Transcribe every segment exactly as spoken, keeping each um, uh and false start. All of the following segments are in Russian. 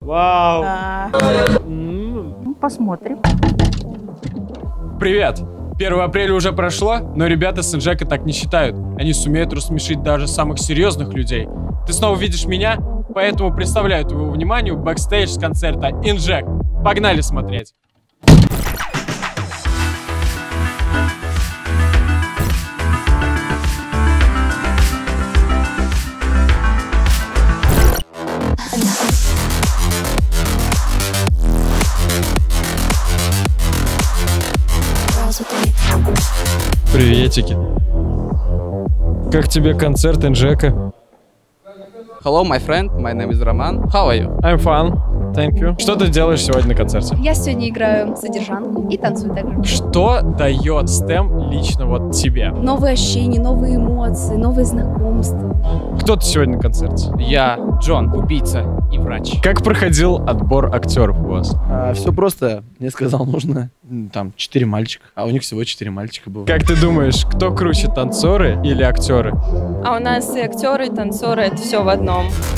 Вау. Да. М. Посмотрим. Привет. первое апреля уже прошло, но ребята с Инжека так не считают. Они сумеют рассмешить даже самых серьезных людей. Ты снова видишь меня, поэтому представляю твоему вниманию бэкстейдж с концерта Инжек. Погнали смотреть. Приветики. Как тебе концерт Инжека? Hello, my friend. My name is Roman. How are you? I'm fine. Thank you. Что ты делаешь сегодня на концерте? Я сегодня играю содержанку и танцую также. Что дает STEM лично вот тебе? Новые ощущения, новые эмоции, новые знакомства. Кто ты сегодня на концерте? Я Джон, убийца и врач. Как проходил отбор актеров у вас? А, все просто. Мне сказал, нужно м, там четыре мальчика, а у них всего четыре мальчика было. Как ты думаешь, кто круче, танцоры или актеры? А у нас и актеры, и танцоры, это все в одном.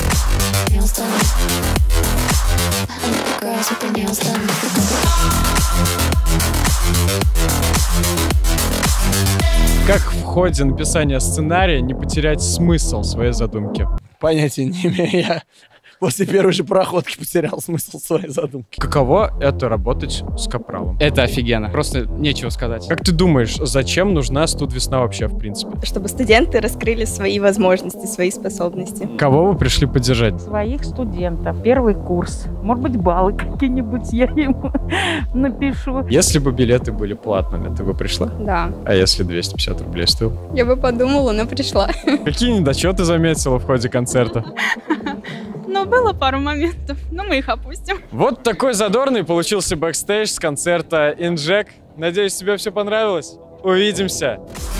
Как в ходе написания сценария не потерять смысл своей задумки? Понятия не имею. Я после первой же проходки потерял смысл своей задумки. Каково это работать с капралом? Это офигенно. Просто нечего сказать. Как ты думаешь, зачем нужна студвесна вообще в принципе? Чтобы студенты раскрыли свои возможности, свои способности. Кого вы пришли поддержать? Своих студентов. Первый курс. Может быть, баллы какие-нибудь я ему напишу. Если бы билеты были платными, ты бы пришла? Да. А если двести пятьдесят рублей стоил? Я бы подумала, но пришла. Какие недочеты заметила в ходе концерта? Ну, было пару моментов, но мы их опустим. Вот такой задорный получился бэкстейдж с концерта Инжек. Надеюсь, тебе все понравилось. Увидимся!